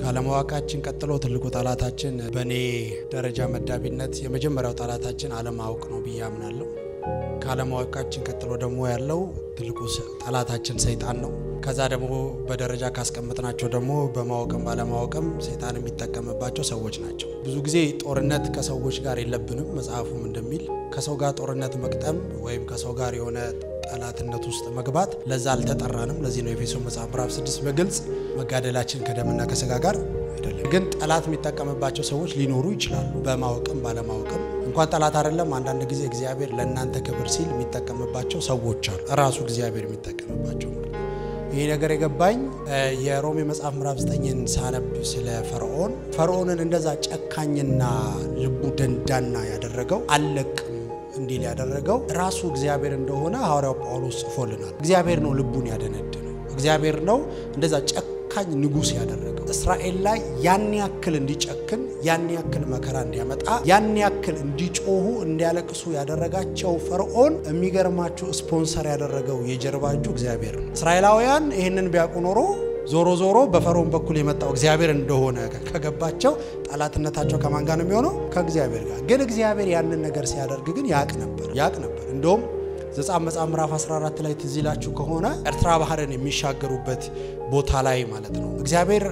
ካለማወቃችን ቀጥሎ ትልቁ ጣላታችን በኔ ደረጃ መዳቢነት የመጀመሪያው ጣላታችን አለማወቅ ነው ብያምናለሁ። ካለማወቃችን ቀጥሎ ደግሞ ያለው ትልቁ ጣላታችን ሰይጣን ነው። ከዛ ደግሞ በደረጃ ካስቀመጥናቸው ደግሞ በማወቅም ባለማወቅም ሰይጣን የሚጠቀምባቸው ሰዎች ናቸው። ብዙ ጊዜ ጦርነት ከሰዎች ጋር የለብንም መጽሐፉም እንደሚል ከሰው ጋር ጦርነት መቅጠም ወይም ከሰው ጋር የሆነ ጣላትነት ውስጥ መግባት ለዛ አልተጠራንም። ለዚህ ነው ኤፌሶን መጽሐፍ ምዕራፍ 6 በግልጽ መጋደላችን ከደምና ከሥጋ ጋር አይደለም። ግን ጣላት የሚጠቀምባቸው ሰዎች ሊኖሩ ይችላሉ በማወቅም ባለማወቅም። እንኳን ጣላት አይደለም አንዳንድ ጊዜ እግዚአብሔር ለእናንተ ክብር ሲል የሚጠቀምባቸው ሰዎች አሉ። ራሱ እግዚአብሔር የሚጠቀምባቸው ይሄ ነገር የገባኝ የሮሜ መጽሐፍ ምዕራፍ 9ን ሳነብ ስለ ፈርዖንን እንደዛ ጨካኝና ልቡ ደንዳና ያደረገው አለቅም እንዲል ያደረገው ራሱ እግዚአብሔር እንደሆነ ሐዋርያው ጳውሎስ ጽፎልናል። እግዚአብሔር ነው ልቡን ያደነደነው። እግዚአብሔር ነው እንደዛ ጨካኝ ንጉስ ያደረገው። እስራኤል ላይ ያን ያክል እንዲጨክን ያን ያክል መከራ እንዲያመጣ ያን ያክል እንዲጮሁ እንዲያለቅሱ ያደረጋቸው ፈርዖን የሚገርማችሁ ስፖንሰር ያደረገው የጀርባ እጁ እግዚአብሔር ነው። እስራኤላውያን ይሄንን ቢያውቁ ኖሮ ዞሮ በፈርዖን በኩል የመጣው እግዚአብሔር እንደሆነ ከገባቸው ጣላትነታቸው ከማን ጋር ነው የሚሆነው? ከእግዚአብሔር ጋር። ግን እግዚአብሔር ያንን ነገር ሲያደርግ ግን ያቅ ነበር። እንደውም ዘጸአት መጽሐፍ ምዕራፍ 14 ላይ ትዝ ይላችሁ ከሆነ ኤርትራ ባህርን የሚሻገሩበት ቦታ ላይ ማለት ነው እግዚአብሔር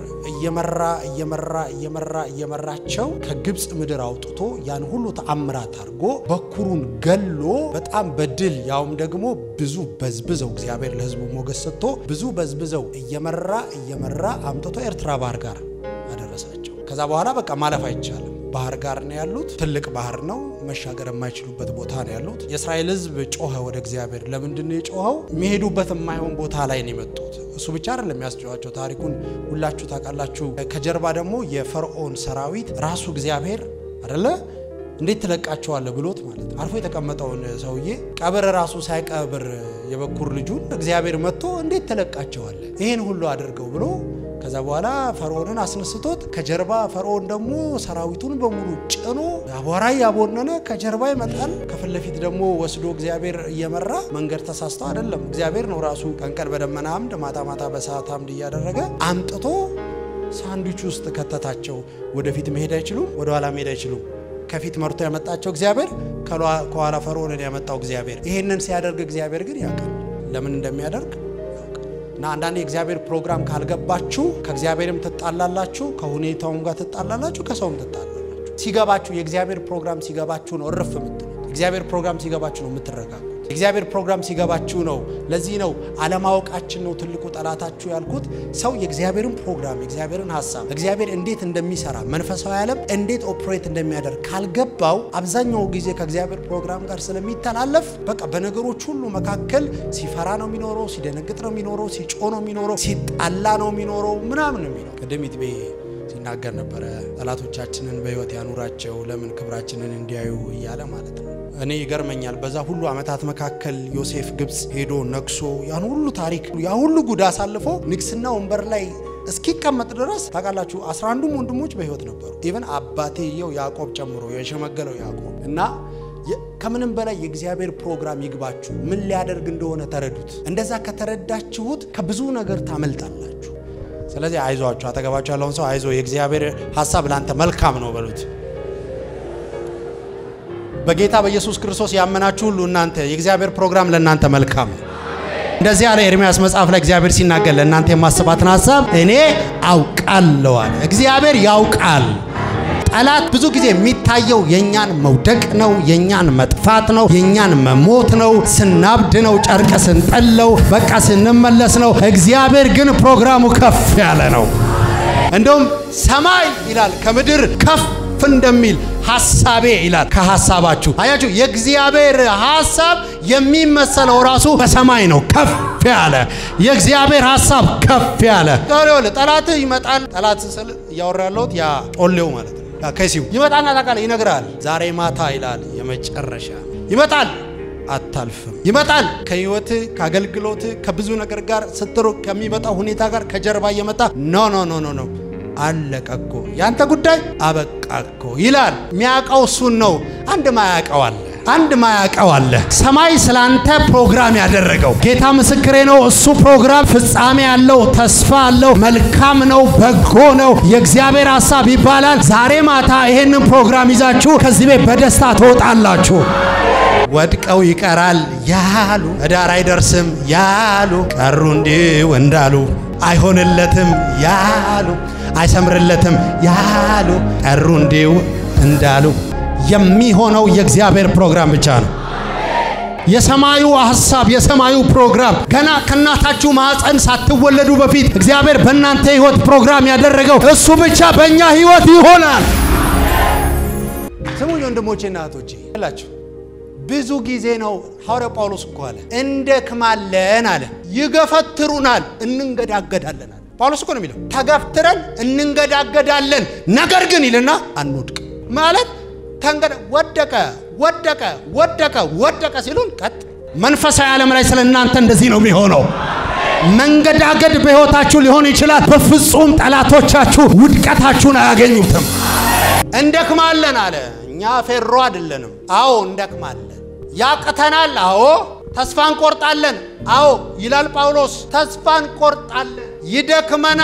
እየመራቸው ከግብጽ ምድር አውጥቶ ያን ሁሉ ተአምራት አድርጎ በኩሩን ገሎ በጣም በድል ያውም ደግሞ ብዙ በዝብዘው እግዚአብሔር ለሕዝቡ ሞገስ ሰጥቶ ብዙ በዝብዘው እየመራ አምጥቶ ኤርትራ ባህር ጋር አደረሳቸው። ከዛ በኋላ በቃ ማለፍ አይቻልም። ባህር ጋር ነው ያሉት። ትልቅ ባህር ነው። መሻገር የማይችሉበት ቦታ ነው ያሉት። የእስራኤል ሕዝብ ጮኸ ወደ እግዚአብሔር። ለምንድን ነው የጮኸው? የሚሄዱበት የማይሆን ቦታ ላይ ነው የመጡት። እሱ ብቻ አይደለም ያስጨዋቸው። ታሪኩን ሁላችሁ ታውቃላችሁ። ከጀርባ ደግሞ የፈርዖን ሰራዊት ራሱ እግዚአብሔር አይደለ እንዴት ትለቃቸዋለህ ብሎት ማለት አርፎ የተቀመጠውን ሰውዬ ቀብር ራሱ ሳይቀብር የበኩር ልጁን እግዚአብሔር መጥቶ እንዴት ትለቃቸዋለህ ይሄን ሁሉ አድርገው ብሎ ከዛ በኋላ ፈርዖንን አስነስቶት ከጀርባ ፈርዖን ደግሞ ሰራዊቱን በሙሉ ጭኖ አቧራ ያቦነነ ከጀርባ ይመጣል። ከፊት ለፊት ደግሞ ወስዶ እግዚአብሔር እየመራ መንገድ ተሳስቶ አይደለም እግዚአብሔር ነው ራሱ ቀንቀን በደመና አምድ ማታ በሰዓት አምድ እያደረገ አምጥቶ ሳንድዊች ውስጥ ከተታቸው። ወደፊት መሄድ አይችሉም፣ ወደ ኋላ መሄድ አይችሉም። ከፊት መርቶ ያመጣቸው እግዚአብሔር፣ ከኋላ ፈርዖንን ያመጣው እግዚአብሔር። ይሄንን ሲያደርግ እግዚአብሔር ግን ያውቃል ለምን እንደሚያደርግ። እና አንዳንዴ የእግዚአብሔር ፕሮግራም ካልገባችሁ ከእግዚአብሔርም ትጣላላችሁ፣ ከሁኔታውም ጋር ትጣላላችሁ፣ ከሰውም ትጣላላችሁ። ሲገባችሁ የእግዚአብሔር ፕሮግራም ሲገባችሁ ነው እርፍ የምትሉት። የእግዚአብሔር ፕሮግራም ሲገባችሁ ነው የምትረጋጉት። የእግዚአብሔር ፕሮግራም ሲገባችሁ ነው። ለዚህ ነው አለማወቃችን ነው ትልቁ ጠላታችሁ ያልኩት። ሰው የእግዚአብሔርን ፕሮግራም የእግዚአብሔርን ሐሳብ እግዚአብሔር እንዴት እንደሚሰራ መንፈሳዊ ዓለም እንዴት ኦፕሬት እንደሚያደርግ ካልገባው አብዛኛው ጊዜ ከእግዚአብሔር ፕሮግራም ጋር ስለሚተላለፍ በቃ በነገሮች ሁሉ መካከል ሲፈራ ነው የሚኖረው፣ ሲደነግጥ ነው የሚኖረው፣ ሲጮህ ነው የሚኖረው፣ ሲጣላ ነው የሚኖረው ምናምን ነው የሚኖረው። ቀደምት ሲናገር ነበረ ጠላቶቻችንን በሕይወት ያኑራቸው ለምን ክብራችንን እንዲያዩ እያለ ማለት ነው። እኔ ይገርመኛል በዛ ሁሉ አመታት መካከል ዮሴፍ ግብጽ ሄዶ ነክሶ ያን ሁሉ ታሪክ ያ ሁሉ ጉዳ አሳልፎ ንግስና ወንበር ላይ እስኪቀመጥ ድረስ ታውቃላችሁ 11ዱም ወንድሞች በሕይወት ነበሩ። ኢቭን አባቴየው ያዕቆብ ጨምሮ የሸመገለው ያዕቆብ እና ከምንም በላይ የእግዚአብሔር ፕሮግራም ይግባችሁ። ምን ሊያደርግ እንደሆነ ተረዱት። እንደዛ ከተረዳችሁት ከብዙ ነገር ታመልጣላችሁ። ስለዚህ አይዟችሁ፣ አጠገባችሁ ያለውን ሰው አይዞ የእግዚአብሔር ሐሳብ ላንተ መልካም ነው በሉት። በጌታ በኢየሱስ ክርስቶስ ያመናችሁ ሁሉ እናንተ የእግዚአብሔር ፕሮግራም ለእናንተ መልካም ነው። እንደዚህ ያለ ኤርምያስ መጽሐፍ ላይ እግዚአብሔር ሲናገር ለእናንተ የማስባትን ሐሳብ እኔ አውቃለሁ አለ። እግዚአብሔር ያውቃል። ጠላት ብዙ ጊዜ የሚታየው የኛን መውደቅ ነው፣ የኛን መጥፋት ነው፣ የኛን መሞት ነው፣ ስናብድ ነው፣ ጨርቅ ስንጠለው በቃ ስንመለስ ነው። እግዚአብሔር ግን ፕሮግራሙ ከፍ ያለ ነው። እንደውም ሰማይ ይላል ከምድር ከፍ እንደሚል ሐሳቤ ይላል ከሐሳባችሁ። አያችሁ የእግዚአብሔር ሐሳብ የሚመሰለው ራሱ በሰማይ ነው ከፍ ያለ። የእግዚአብሔር ሐሳብ ከፍ ያለ ጠላት ይመጣል። ጠላት ስለ ያወራለውት ያ ጮሌው ማለት ነው ከሲው ይመጣና ታቃለ ይነግራል። ዛሬ ማታ ይላል የመጨረሻ ይመጣል፣ አታልፍም። ይመጣል ከህይወት ከአገልግሎት ከብዙ ነገር ጋር ስትሩ ከሚመጣው ሁኔታ ጋር ከጀርባ እየመጣ ኖ አለቀኮ ያንተ ጉዳይ አበቃኮ ይላል። ሚያቀው እሱን ነው። አንድ ማያቀው አለ። አንድ ማያቀው አለ ሰማይ ስላንተ ፕሮግራም ያደረገው ጌታ ምስክሬ ነው እሱ ፕሮግራም ፍጻሜ ያለው ተስፋ አለው መልካም ነው በጎ ነው የእግዚአብሔር ሐሳብ ይባላል ዛሬ ማታ ይሄንን ፕሮግራም ይዛችሁ ከዚህ ቤት በደስታ ትወጣላችሁ ወድቀው ይቀራል ያሉ ዳር አይደርስም ያሉ ቀሩ እንዲው እንዳሉ አይሆንለትም ያሉ አይሰምርለትም ያሉ ቀሩ እንዲው እንዳሉ የሚሆነው የእግዚአብሔር ፕሮግራም ብቻ ነው የሰማዩ ሐሳብ የሰማዩ ፕሮግራም ገና ከናታችሁ ማህፀን ሳትወለዱ በፊት እግዚአብሔር በእናንተ ህይወት ፕሮግራም ያደረገው እሱ ብቻ በእኛ ህይወት ይሆናል ስሙኝ ወንድሞቼና እህቶቼ አላችሁ ብዙ ጊዜ ነው ሐዋርያው ጳውሎስ እኮ አለ እንደክማለን አለ ይገፈትሩናል እንንገዳገዳለን አለ ጳውሎስ እኮ ነው የሚለው ተገፍትረን እንንገዳገዳለን ነገር ግን ይልና አንወድቅ ማለት ተንገደ ወደቀ ሲሉን ቀጥ መንፈሳዊ ዓለም ላይ ስለናንተ እንደዚህ ነው የሚሆነው መንገዳገድ በህይወታችሁ ሊሆን ይችላል በፍጹም ጠላቶቻችሁ ውድቀታችሁን አያገኙትም እንደክማለን አለ እኛ ፌሮ አይደለንም አዎ እንደክማለን ያቀተናል አዎ ተስፋ እንቆርጣለን አዎ ይላል ጳውሎስ ተስፋ እንቆርጣለን ይደክመና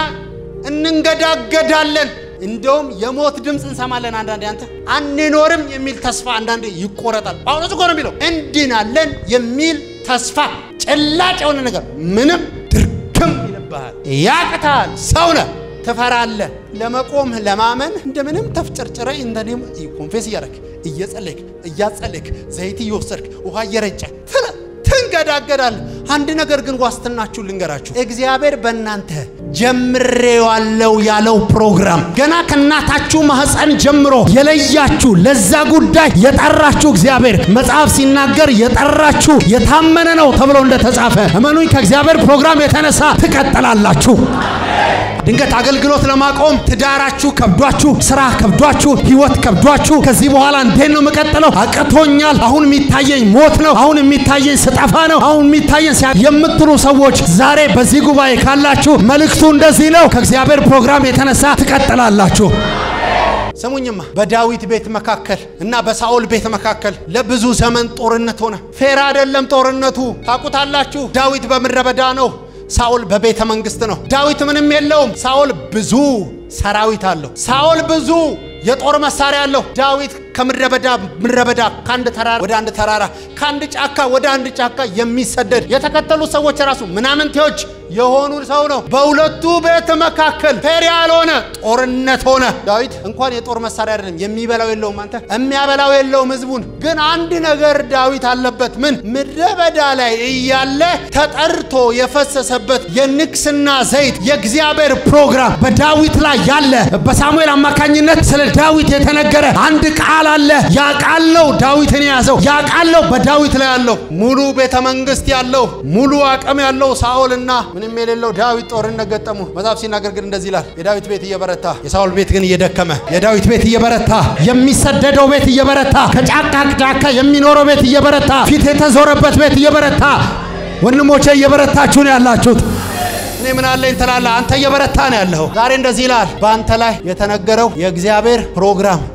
እንንገዳገዳለን እንደውም የሞት ድምጽ እንሰማለን አንዳንዴ አንተ አንኖርም የሚል ተስፋ አንዳንዴ ይቆረጣል ጳውሎስ እኮ ነው የሚለው እንድናለን የሚል ተስፋ ጨላጭ የሆነ ነገር ምንም ድርክም ይልባል ያቀታል ሰውነ ተፈራለህ ለመቆም ለማመን እንደምንም ተፍጨርጨረ እንደኔም ኮንፌስ ያረክ እያጸለክ ዘይት ይወሰርክ ውሃ እየረጨ ተንገዳገዳል አንድ ነገር ግን ዋስትናችሁ ልንገራችሁ እግዚአብሔር በእናንተ ጀምሬዋለው ያለው ፕሮግራም ገና ከናታችሁ ማህፀን ጀምሮ የለያችሁ ለዛ ጉዳይ የጠራችሁ እግዚአብሔር መጽሐፍ ሲናገር የጠራችሁ የታመነ ነው ተብሎ እንደተጻፈ እመኑኝ ከእግዚአብሔር ፕሮግራም የተነሳ ትቀጥላላችሁ ድንገት አገልግሎት ለማቆም ትዳራችሁ ከብዷችሁ ስራ ከብዷችሁ ህይወት ከብዷችሁ ከዚህ በኋላ እንዴት ነው መቀጠለው አቀቶኛል አሁን የሚታየኝ ሞት ነው አሁን የሚታየኝ ስጠፋ ነው አሁን የሚታየኝ የምትሉ ሰዎች ዛሬ በዚህ ጉባኤ ካላችሁ መልእክቱ እንደዚህ ነው ከእግዚአብሔር ፕሮግራም የተነሳ ትቀጥላላችሁ ሰሙኝማ በዳዊት ቤት መካከል እና በሳኦል ቤት መካከል ለብዙ ዘመን ጦርነት ሆነ ፌራ አይደለም ጦርነቱ ታቁታላችሁ ዳዊት በመረበዳ ነው ሳኦል በቤተ መንግስት ነው ዳዊት ምንም የለውም ሳኦል ብዙ ሰራዊት አለው ሳኦል ብዙ የጦር መሳሪያ አለው ዳዊት ከምረበዳ ካንድ ተራራ ወደ አንድ ተራራ ካንድ ጫካ ወደ አንድ ጫካ የሚሰደድ የተከተሉ ሰዎች ራሱ ምናምንቴዎች የሆኑ ሰው ነው በሁለቱ ቤት መካከል ፌር ያልሆነ ጦርነት ሆነ ዳዊት እንኳን የጦር መሳሪያ አይደለም የሚበላው የለውም አንተ የሚያበላው የለውም ህዝቡን ግን አንድ ነገር ዳዊት አለበት ምን ምድረበዳ ላይ እያለ ተጠርቶ የፈሰሰበት የንክስና ዘይት የእግዚአብሔር ፕሮግራም በዳዊት ላይ ያለ በሳሙኤል አማካኝነት ስለ ዳዊት የተነገረ አንድ ቃል አለ ያ ቃል ነው ዳዊትን ያዘው ያ ቃል ነው በዳዊት ላይ ያለው ሙሉ ቤተ መንግስት ያለው ሙሉ አቅም ያለው ሳኦልና ምንም የሌለው ዳዊት ጦርነት ገጠሙ መጽሐፍ ሲናገር ግን እንደዚህ ይላል የዳዊት ቤት እየበረታ የሳኦል ቤት ግን እየደከመ የዳዊት ቤት እየበረታ የሚሰደደው ቤት እየበረታ ከጫካ የሚኖረው ቤት እየበረታ ፊት የተዞረበት ቤት እየበረታ ወንድሞቼ እየበረታችሁ ነው ያላችሁት እኔ ምን አለ እንተላላ አንተ እየበረታ ነው ያለው ዛሬ እንደዚህ ይላል በአንተ ላይ የተነገረው የእግዚአብሔር ፕሮግራም